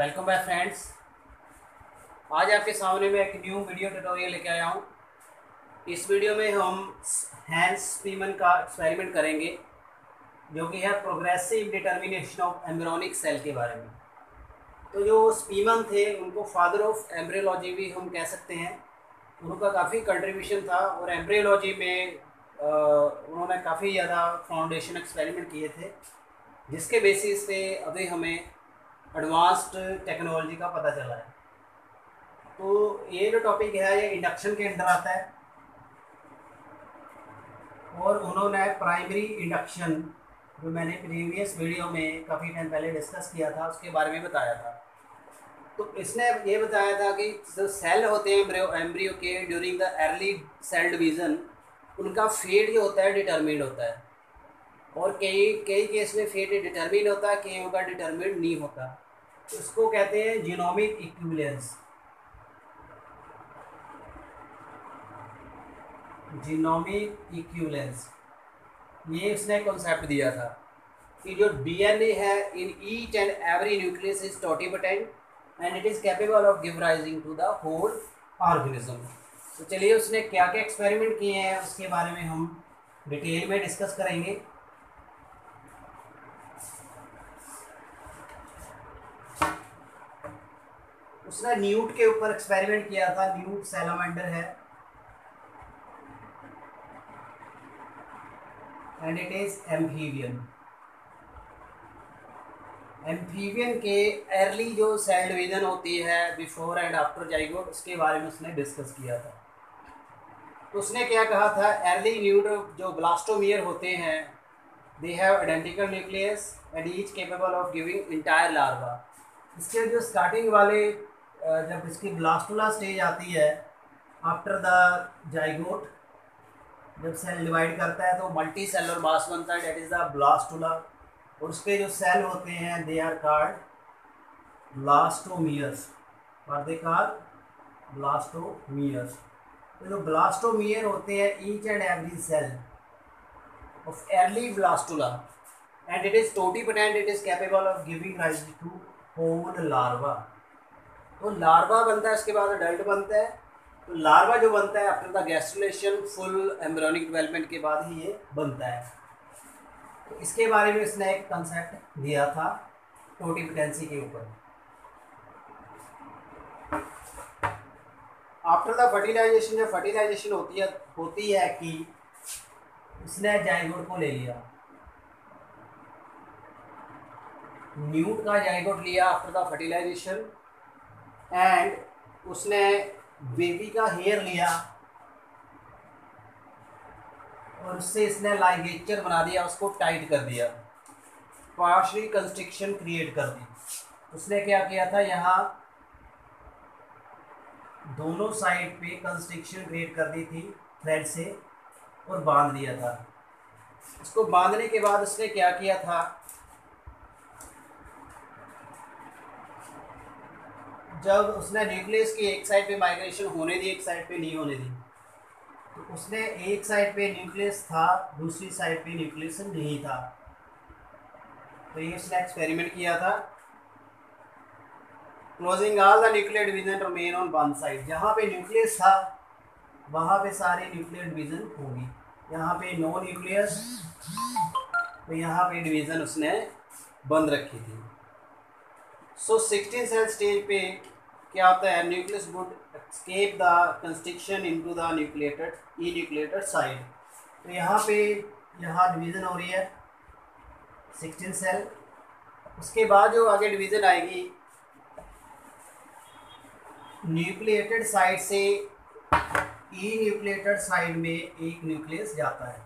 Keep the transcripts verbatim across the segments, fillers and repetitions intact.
Welcome back friends. आज आपके सामने मैं एक न्यू वीडियो ट्यूटोरियल लेके आया हूँ। इस वीडियो में हम हैंस स्पीमन का एक्सपेरिमेंट करेंगे, जो कि है progressive determination of embryonic cell के बारे में। तो जो स्पीमन थे उनको फादर ऑफ एम्ब्रियोलॉजी भी हम कह सकते हैं। उनका काफ़ी कंट्रीब्यूशन था और एम्ब्रियोलॉजी में आ, उन्होंने काफ़ी ज़्यादा फाउंडेशन एक्सपेरिमेंट किए थे, जिसके बेसिस पे अभी हमें एडवांस्ड टेक्नोलॉजी का पता चला है। तो ये जो टॉपिक है ये इंडक्शन के अंदर आता है, और उन्होंने प्राइमरी इंडक्शन, जो मैंने प्रीवियस वीडियो में काफ़ी टाइम पहले डिस्कस किया था, उसके बारे में बताया था। तो इसने ये बताया था कि जो सेल होते हैं एम्ब्रियो एम्ब्रियो के during the early cell division, उनका फेट जो होता है डिटरमिन्ड होता है, और कई कई केस में फेट डिटरमिन होता है, कई का डिटरमिन्ड नहीं होता। तो इसको कहते हैं जीनोमिक इक्विवेलेंस। जीनोमिक इक्विवेलेंस ये उसने कॉन्सेप्ट दिया था कि जो डीएनए है in each and every nucleus is totipotent and it is capable of give rising to the whole organism. तो चलिए उसने क्या क्या एक्सपेरिमेंट किए हैं उसके बारे में हम डिटेल में डिस्कस करेंगे। उसने न्यूट के ऊपर एक्सपेरिमेंट किया था। न्यूट सैलामेंडर है and it is amphibian. Amphibian के अर्ली जो सेल डिवीजन होती है बिफोर एंड आफ्टर जाइगोट, उसके बारे में उसने डिस्कस किया था। तो उसने क्या कहा था, अर्ली न्यूट जो ब्लास्टोमियर होते हैं, they have identical nucleus and each capable of giving entire larva. इसके जो स्टार्टिंग वाले जब इसकी ब्लास्टुला स्टेज आती है आफ्टर द जाइगोट, जब सेल डिवाइड करता है तो मल्टी सेलुलर मास बनता है, डेट इज द ब्लास्टुला। और उसके जो सेल होते हैं दे आर कॉल्ड ब्लास्टोमियर्स, और दे कॉल ब्लास्टोमियर्स। तो जो ब्लास्टोमियर होते हैं each and every cell of early blastula and it is totipotent, it is capable of giving rise to whole larva. तो लार्वा बनता है, उसके बाद अडल्ट बनता है। तो लार्वा जो बनता है after the gastrulation, full embryonic development के बाद ही ये बनता है। तो इसके बारे में इसने एक कंसेप्ट दिया था टोटिपोटेंसी के ऊपर। आफ्टर द फर्टिलाइजेशन, जब फर्टिलाइजेशन होती है होती है कि उसने जाइगोट को ले लिया, न्यूट का जाइगोट लिया आफ्टर द फर्टिलाइजेशन, एंड उसने बेबी का हेयर लिया और उससे इसने लाइगेचर बना दिया, उसको टाइट कर दिया, पार्शियल कंस्ट्रिक्शन क्रिएट कर दी। उसने क्या किया था, यहाँ दोनों साइड पे कंस्ट्रिक्शन क्रिएट कर दी थी थ्रेड से और बांध दिया था। उसको बांधने के बाद उसने क्या किया था, जब उसने न्यूक्लियस की एक साइड पे माइग्रेशन होने दी, एक साइड पे नहीं होने दी, तो उसने एक साइड पे न्यूक्लियस था, दूसरी साइड पे न्यूक्लियस नहीं था। तो ये उसने एक्सपेरिमेंट किया था। Closing all the nuclear division remain on one side. जहाँ पे न्यूक्लियस था वहाँ पे सारे न्यूक्लियर डिवीजन होगी। यहाँ पे नो न्यूक्लियस, तो यहाँ पे डिवीजन उसने बंद रखी थी। सो सिक्सटीन सेल स्टेज पे क्या होता है, nucleus would escape the constriction into the nucleated enucleated side। तो यहाँ पे यहाँ डिवीज़न हो रही है सिक्सटीन सेल। उसके बाद जो आगे डिवीज़न आएगी, न्यूक्लिएटेड साइड से ई न्यूक्लिएटेड साइड में एक न्यूक्लियस जाता है।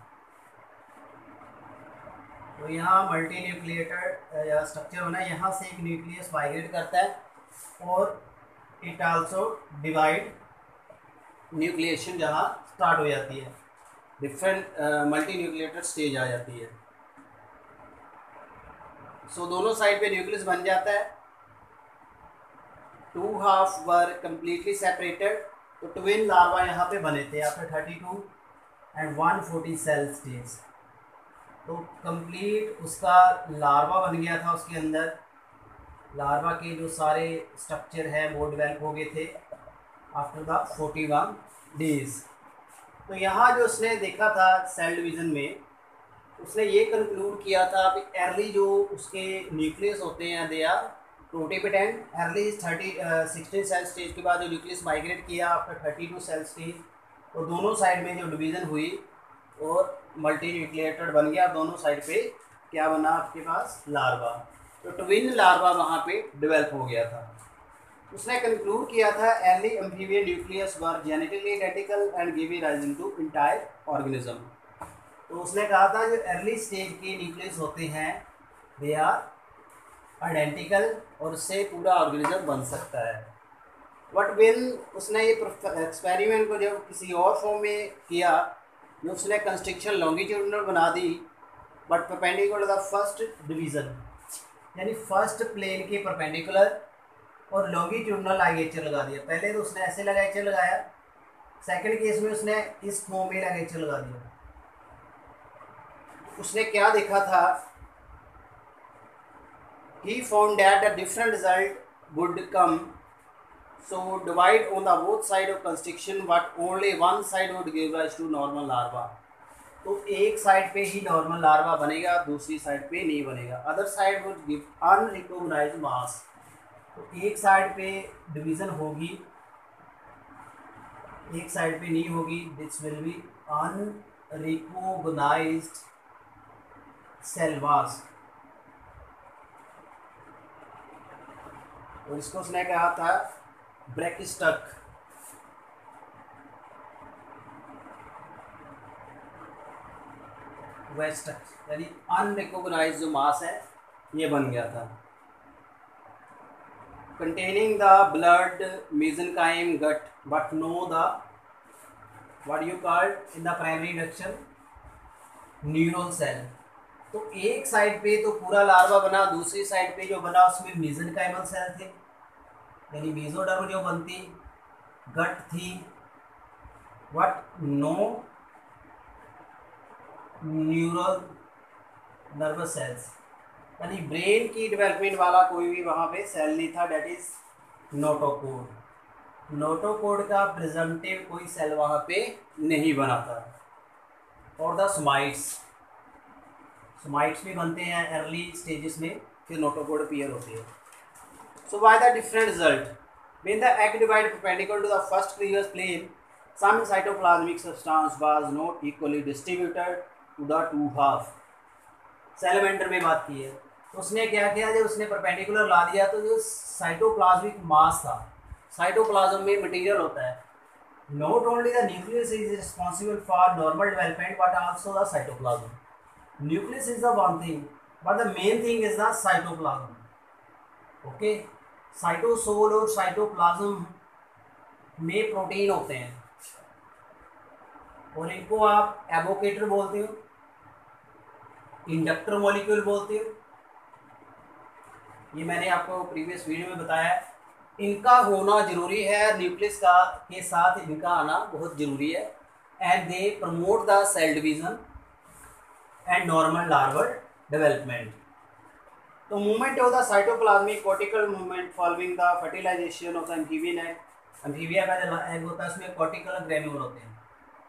तो यहाँ मल्टी न्यूक्लिएटेड या स्ट्रक्चर होना है, यहाँ से एक न्यूक्लियस माइग्रेट करता है और इट आल्सो डिवाइड, न्यूक्लिएशन जहाँ स्टार्ट हो जाती है, डिफरेंट मल्टी न्यूक्लिएटेड स्टेज आ जाती है। सो so, दोनों साइड पे न्यूक्लियस बन जाता है। Two half were completely separated. तो ट्विन लार्वा यहाँ पे बने थे after thirty two and one forty cell stage. तो कंप्लीट उसका लार्वा बन गया था उसके अंदर। लार्वा के जो सारे स्ट्रक्चर हैं वो डेवलप हो गए थे after the forty one days. तो यहाँ जो उसने देखा था सेल डिवीज़न में, उसने ये कंक्लूड किया था कि अर्ली जो उसके न्यूक्लियस होते हैं they are totipotent. Early thirty sixteen cell stage के बाद जो न्यूक्लियस माइग्रेट किया after thirty two cell stage, तो दोनों साइड में जो डिवीज़न हुई और मल्टी न्यूक्लिएटेड बन गया। दोनों साइड पे क्या बना आपके पास, लार्वा। तो ट्विन लार्वा वहाँ पे डेवलप हो गया था। उसने कंक्लूड किया था early amphibian nucleus were genetically identical and give rising to entire organism. तो उसने कहा था जो अर्ली स्टेज के न्यूक्लियस होते हैं दे आर आइडेंटिकल और उससे पूरा ऑर्गेनिज्म बन सकता है। बट वेन उसने ये एक्सपेरिमेंट को जब किसी और फॉर्म में किया, जो उसने कंस्ट्रक्शन लॉन्गिट्यूडनल बना दी but perpendicular the first division, यानी फर्स्ट प्लेन के परपेंडिकुलर और लॉन्गिट्यूडनल लाइगेचर लगा दिया। पहले तो उसने ऐसे लाइगेचर लगाया, सेकंड केस में उसने इस फॉर्म में लाइगेचर लगा दिया। उसने क्या देखा था, he found that a different result would come, so divide on the both side of constriction but only one side would give rise to normal larva। तो एक साइड पे ही नॉर्मल लार्वा बनेगा, दूसरी साइड पे नहीं बनेगा। Other side would give unrecognised mass. तो एक साइड पे डिवीज़न होगी, एक साइड पे नहीं होगी, this will be unrecognised cell mass. और इसको उसने कहा था ब्रैकिस्टक। वेस्टक यानी अनरिकॉग्नाइज्ड जो मास है ये बन गया था। Containing the blood mesenchyme gut but no the what you called in the primary induction neural cell. तो एक साइड पे तो पूरा लार्वा बना, दूसरी साइड पे जो बना उसमें मेसेनकाइमल सेल थे, यानी मेसोडर्म जो बनती, गट थी, what no neural nervous cells, यानी ब्रेन की डेवलपमेंट वाला कोई भी वहाँ पे सेल नहीं था, डेट इज नोटोकोड। नोटोकोड का प्रेजेंटिव कोई सेल वहाँ पे नहीं बना था। और द सोमाइट्स, सोमाइट्स भी बनते हैं अर्ली स्टेजेस में, फिर नोटोकोड अपीयर होती है। So why the different result? When the egg divided perpendicular to the first previous plane, some cytoplasmic substance was not equally distributed to the two half। Salamander में बात की है, तो उसने क्या किया, जब उसने परपेंडिकुलर ला दिया तो जो साइटोप्लाज्मिक मास था, साइटोप्लाज्म में मटेरियल होता है, not only the nucleus is responsible for normal development but also the cytoplasm. Nucleus is the one thing but the main thing is the cytoplasm. Okay, cytosol और cytoplasm में protein होते हैं और इनको आप एवोकेटर बोलते हो, इंडक्टर मॉलिक्यूल बोलते हो। ये मैंने आपको प्रीवियस वीडियो में बताया। इनका होना जरूरी है, न्यूक्लियस का के साथ इनका आना बहुत जरूरी है। And they promote the cell division and normal larval development. तो movement of the cytoplasmic cortical movement following the fertilization of the amphibian egg. Amphibia का जो एग होता है उसमें कॉर्टिकल ग्रेन्यूल होते हैं।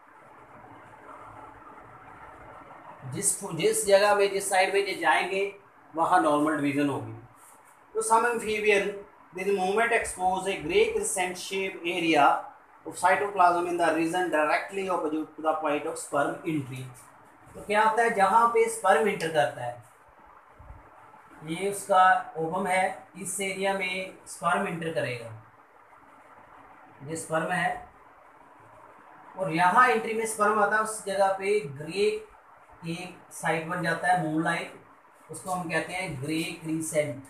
जिस जिस जगह में जिस साइड में जो जाएंगे वहाँ नॉर्मल डिवीजन होगी। तो some amphibian this movement expose a grey crescent shape area of cytoplasm in the region directly opposite to the point of sperm entry. तो क्या होता है, जहाँ पे स्पर्म इंटर करता है, ये उसका ओवम है, इस एरिया में स्पर्म इंटर करेगा, ये स्पर्म है, और यहाँ एंट्री में स्पर्म आता है, उस जगह पे ग्रे एक साइड बन जाता है मूनलाइट, उसको हम कहते हैं grey crescent.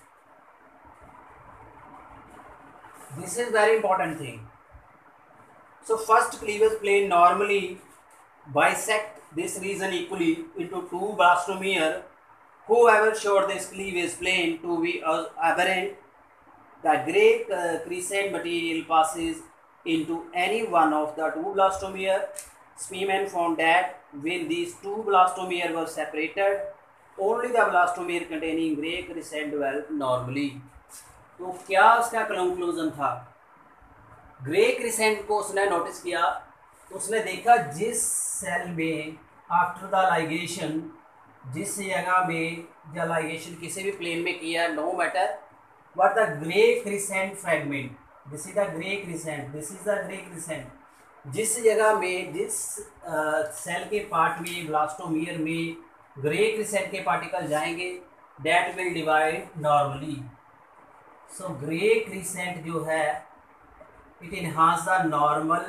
This is very important thing. So first cleavage plane normally bisect this region equally into two blastomere. Whoever showed this cleavage plane to be aberrant, the gray uh, crescent material passes into any one of the two blastomere. Spemann found that when these two blastomere were separated, only the blastomere containing gray crescent developed normally. तो क्या उसका conclusion था? Grey crescent को उसने notice किया, तो उसने देखा जिस सेल में आफ्टर द लाइगेशन, जिस जगह में या लाइगेशन किसी भी प्लेन में किया, no matter what the gray crescent fragment, this is the gray crescent, this is the gray crescent, जिस जगह में जिस सेल uh, के पार्ट में ब्लास्टोमियर में ग्रे क्रिसेंट के पार्टिकल जाएंगे that will divide normally. so grey crescent जो है it enhance the normal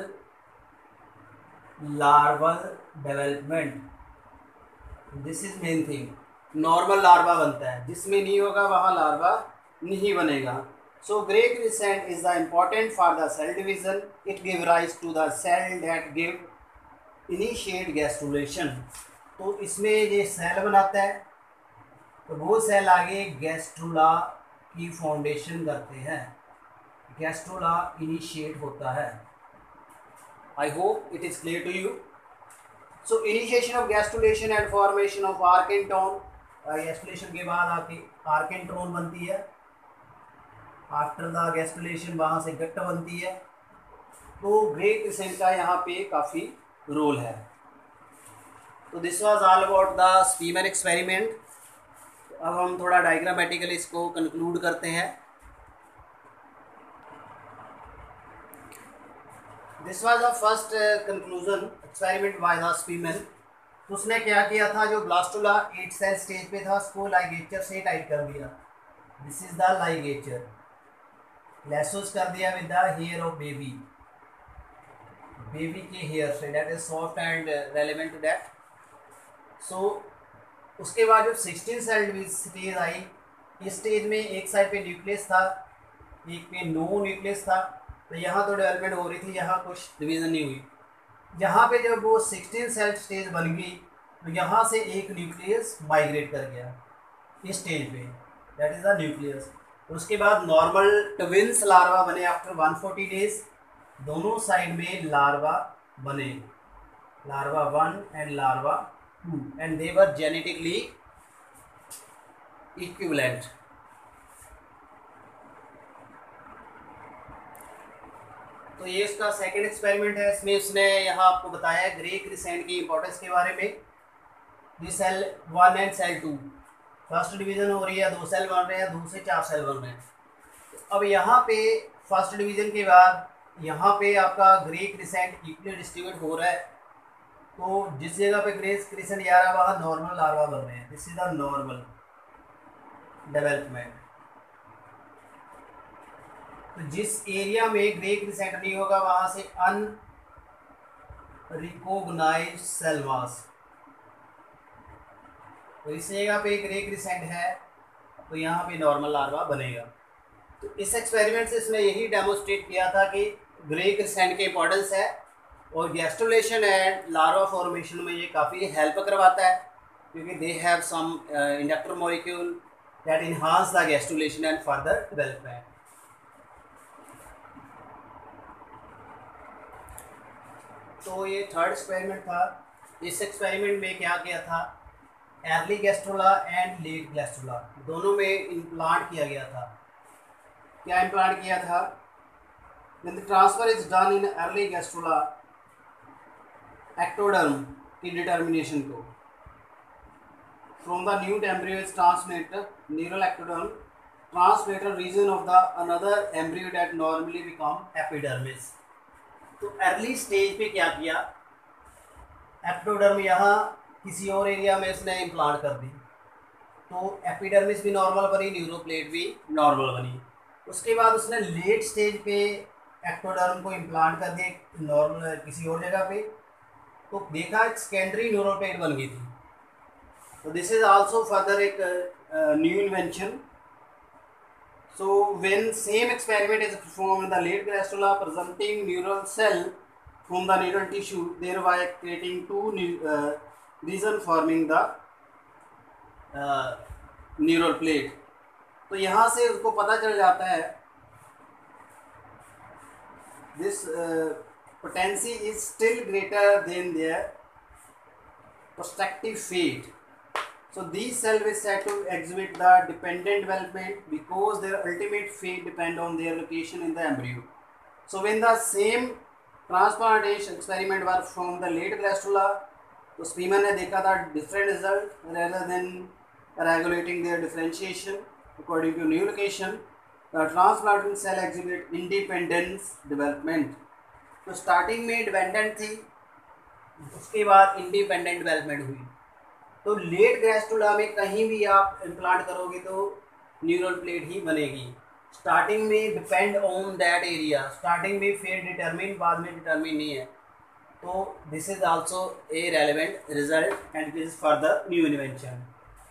larval development, this is main thing. Normal larva बनता है, जिसमें नहीं होगा वहाँ लार्वा नहीं बनेगा. So grey crescent is the important for the cell division. It give rise to the cell that give initiate gastrulation. तो इसमें ये सेल बनाता है, तो वो सेल आगे गैस्ट्रुला की फाउंडेशन करते हैं, गैस्ट्रुला इनिशिएट होता है. I hope it is clear to you. So initiation of gastrulation and formation of archenteron. गैस्ट्रुलेशन के बाद आके आर्केंट्रोन बनती है, आफ्टर द गैस्ट्रुलेशन वहाँ से गट्ट बनती है. तो ग्रे क्रिसेंट का यहाँ पे काफ़ी रोल है. तो this was all about the Spemann experiment. अब हम थोड़ा डायग्रामेटिकली इसको कंक्लूड करते हैं. This was the first conclusion experiment by the Spemann. तो उसने क्या किया था, जो ब्लास्टुला एट सेल स्टेज पे था उसको लाइगेचर से टाइट कर दिया. This is the ligature. Lassos कर दिया with the hair of baby, baby के हेयर से, that is soft and relevant to that. सो उसके बाद जो सिक्सटीन सेल स्टेज आई, इस स्टेज में एक साइड पे न्यूक्लियस था, एक पे नो न्यूक्लियस था. तो यहाँ तो डेवलपमेंट हो रही थी, यहाँ कुछ डिवीजन नहीं हुई. यहाँ पे जब वो सिक्सटीन सेल स्टेज बन गई तो यहाँ से एक न्यूक्लियस माइग्रेट कर गया इस स्टेज पे, दैट इज द न्यूक्लियस. उसके बाद नॉर्मल ट्विंस लार्वा बने आफ्टर वन फोर्टी डेज. दोनों साइड में लार्वा बने, larva one and larva two, and they were genetically equivalent. तो ये इसका सेकंड एक्सपेरिमेंट है. इसमें उसने यहाँ आपको बताया ग्रे क्रिसेंट की इंपॉर्टेंस के बारे में. ये cell one and cell two, first division हो रही है, दो सेल बन रहे हैं, दो से चार सेल बन रहे हैं. अब यहाँ पे फर्स्ट डिवीजन के बाद यहाँ पे आपका ग्रे क्रिसेंट इक्वली डिस्ट्रीब्यूट हो रहा है. तो जिस जगह पे ग्रे क्रिसेंट जा रहा है वहाँ नॉर्मल लार्वा बन रहे हैं. This is the normal development. तो जिस एरिया में ग्रे क्रिसेंट नहीं होगा वहाँ से अनरिकॉग्नाइज्ड सेल मास. तो इस जगह पे ग्रे क्रिसेंट है तो यहाँ पे नॉर्मल लार्वा बनेगा. तो इस एक्सपेरिमेंट से इसने यही डेमोस्ट्रेट किया था कि ग्रे क्रिसेंट की इंपॉर्टेंस है, और गैस्ट्रुलेशन एंड लार्वा फॉर्मेशन में ये काफ़ी हेल्प करवाता है, क्योंकि they have some inductor molecule that enhance the gastrulation and further development. तो ये थर्ड एक्सपेरिमेंट था. इस एक्सपेरिमेंट में क्या किया था, early gastrula and late gastrula दोनों में इम्प्लांट किया गया था. क्या इम्प्लांट किया था, when the transfer is done in early gastrula, ectoderm की डिटर्मिनेशन को from the new embryo is transmitted neural ectoderm transmitter region of the another embryo that normally become epidermis. तो अर्ली स्टेज पे क्या किया, epiderm यहाँ किसी और area में इसने इम्प्लांट कर दी, तो एपिडर्मिस भी नॉर्मल बनी, न्यूरोप्लेट भी नॉर्मल बनी. उसके बाद उसने लेट स्टेज पे एक्टोडर्म को इम्प्लांट कर दिया नॉर्मल किसी और जगह पे, तो देखा एक सेकेंडरी न्यूरोप्लेट बन गई थी. तो दिस इज आल्सो फर्दर एक new invention. So when same experiment is performed in the late gastrula presenting neural cell from the neural tissue, thereby creating two uh, region forming the uh, neural plate. तो यहाँ से उसको पता चल जाता है this uh, potency is still greater than their prospective fate. So these cells is said to exhibit the dependent development because their ultimate fate depend on their location in the embryo. So when the same transplantation experiment was from the late gastrula, तो स्पीमन ने देखा था different result rather than regulating their differentiation according to new location. The transplanted cell exhibit independence development. तो starting में dependent थी, उसके बाद independent development हुई. तो लेट ग्रेस्टुला में कहीं भी आप इम्प्लांट करोगे तो न्यूरल प्लेट ही बनेगी. स्टार्टिंग में depend on that area, starting में फिर डिटरमिन, बाद में डिटरमिन नहीं है. तो this is also a relevant result and this is further new invention.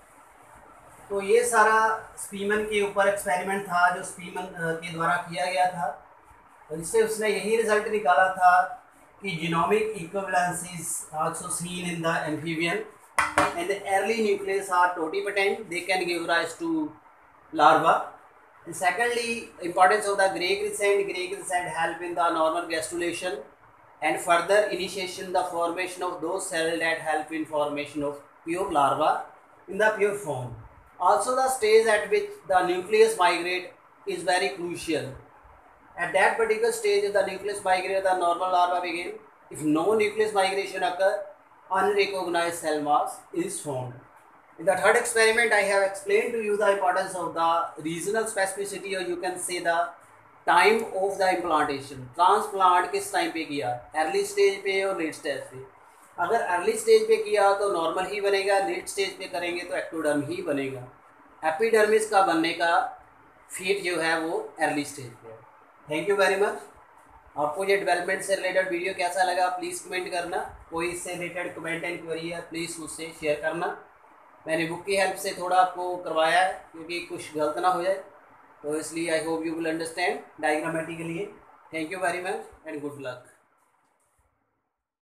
तो ये सारा स्पीमन के ऊपर एक्सपेरिमेंट था जो स्पीमन के द्वारा किया गया था, और इससे उसने यही रिजल्ट निकाला था कि genomic equivalence is also seen in the amphibian and the early nucleus are totipotent, they can give rise to larva. And secondly, importance of the grey crescent, grey crescent help in the normal gastrulation and further initiation the formation of those cells that help in formation of pure larva in the pure form. Also the stage at which the nucleus migrate is very crucial. At that particular stage the nucleus migrate, the normal larva begin. If no nucleus migration occur, unrecognized cell mass is formed. In the third experiment, I have explained to you the importance of the regional specificity, or you can say the time of the implantation. Transplant किस time पे किया, early stage पे और late stage पे. अगर early stage पे किया तो नॉर्मल ही बनेगा, लेट स्टेज पे करेंगे तो एक्टोडर्म ही बनेगा. एपिडर्मिस का बनने का फेट जो है वो अर्ली स्टेज पे है. Thank you very much. आपको ये डेवलपमेंट से रिलेटेड वीडियो कैसा लगा प्लीज़ कमेंट करना. कोई इससे रिलेटेड कमेंट एंड क्वेरी है प्लीज़ मुझसे शेयर करना. मैंने बुक की हेल्प से थोड़ा आपको करवाया है क्योंकि कुछ गलत ना हो जाए, तो इसलिए I hope you will understand diagrammatically. Thank you very much and good luck.